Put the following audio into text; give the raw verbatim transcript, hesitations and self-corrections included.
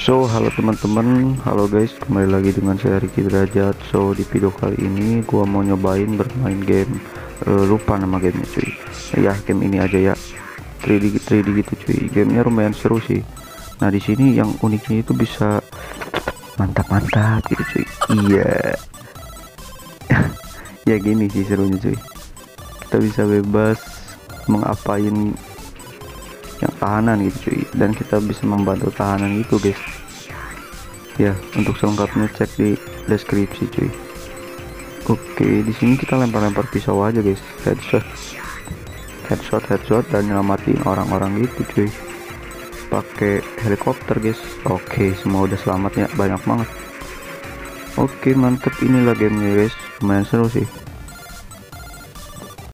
So halo teman-teman, halo guys, kembali lagi dengan saya Ricky Derajat. So di video kali ini gua mau nyobain bermain game, uh, lupa nama gamenya cuy. Ya game ini aja ya, tiga D tiga D gitu cuy. Gamenya lumayan seru sih. Nah di sini yang uniknya itu bisa mantap-mantap gitu cuy. Iya. Ya gini sih serunya cuy. Kita bisa bebas mengapain yang tahanan gitu cuy, dan kita bisa membantu tahanan itu guys. Ya untuk selengkapnya cek di deskripsi cuy. Oke, di sini kita lempar-lempar pisau aja guys, headshot headshot headshot dan nyelamatin orang-orang gitu cuy, pakai helikopter guys. Oke, semua udah selamat ya, banyak banget. Oke mantep, inilah gamenya guys, lumayan seru sih.